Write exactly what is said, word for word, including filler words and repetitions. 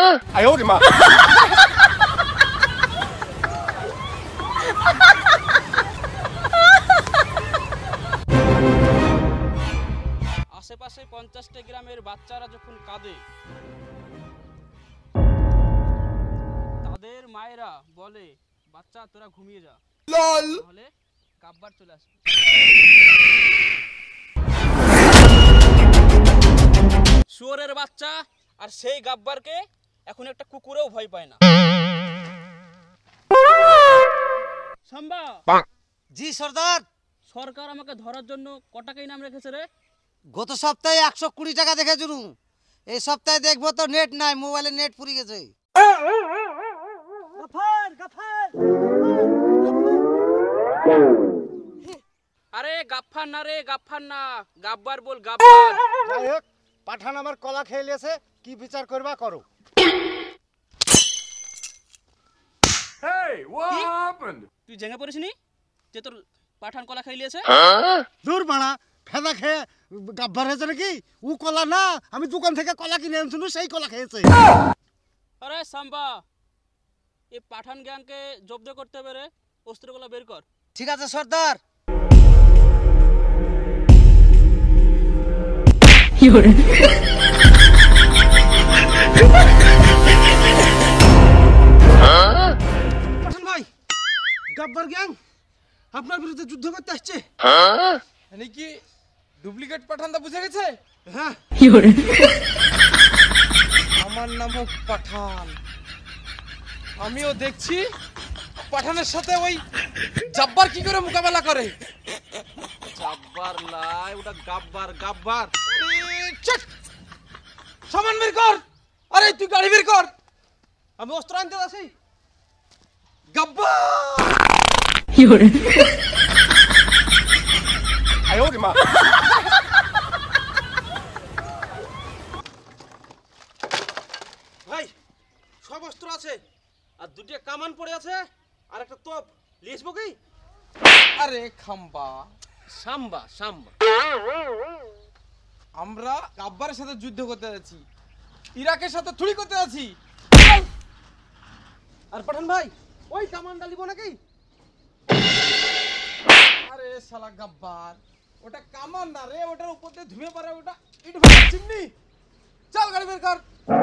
哎呦我的妈！ আশেপাশে পঞ্চাশটা গ্রামের বাচ্চারা যখন কাঁদে তাদের মায়েরা বলে বাচ্চা তোরা ঘুমিয়ে যা তাহলে গাব্বার চলে আসবে। শুয়োরের বাচ্চা আর সেই গাব্বারকে এখন একটা কুকুরেও ভয় পায় না। সাম্বা জি সর্দার, সরকার আমাকে ধরার জন্য কটাকাই নাম রেখেছে রে? গত সপ্তাহে একশো কুড়ি টাকা দেখে জুরু, এই সপ্তাহে দেখবো তো নেট নাই, মোবাইলে নেট পুরি গেছে। আরে গাফফার না রে, গাফফার না, গাব্বার বল গাব্বার। যাই হোক, পাঠান আমার কলা খেয়ে লিয়েছে, কি বিচার করবা করো। Hey, what happened? তুই জেগে পড়িসনি যে তোর পাঠান কলা খাই লিয়েছে? দূর বাড়া, ফেদা খেয়ে গাব্বার হয়েছে নাকি? ও কলা না, আমি দোকান থেকে কলা কিনে আনছিল, সেই কলা খেয়েছে। আরে সাম্বা, এই পাঠান গ্যাংকে জব্দ করতে হবে রে, অস্ত্রগুলো বের কর। ঠিক আছে সর্দার। পাঠান ভাই, গাব্বার গ্যাং আপনার বিরুদ্ধে যুদ্ধ করতে আসছে। মানে কি ডুপ্লিকেট পাঠানটা বুঝে গেছে? হ্যাঁ, আমার নামও পাঠান, আমিও দেখছি পাঠানের সাথে ওই জাব্বার কি করে মোকাবেলা করে। গাব্বার লাই, ওটা গাব্বার গাব্বার। সামান বের কর, আরে তুই গাড়ি বের কর, আমি অস্ত্র আনতে আসি। গাব্বার 哎呦我的妈！ ভাই সব অস্ত্র আছে, আর দুটো কামান পড়ে আছে, আর একটা তোপ নিয়ে আসবো কি? আরে খাম্বা, সাম্বা সাম্বা, আমরা গাব্বারের সাথে যুদ্ধ করতে যাচ্ছি, ইরাকের সাথে থুড়ি করতে যাচ্ছি। আর পাঠান ভাই ওই কামানটা নিব নাকি? আরে শালা গাব্বার, ওটা কামান না রে, ওটার উপর দিয়ে ধুয়ে পারে, ওটা ইট ভাঙা চিমনি। চল গাড়ি বের কর।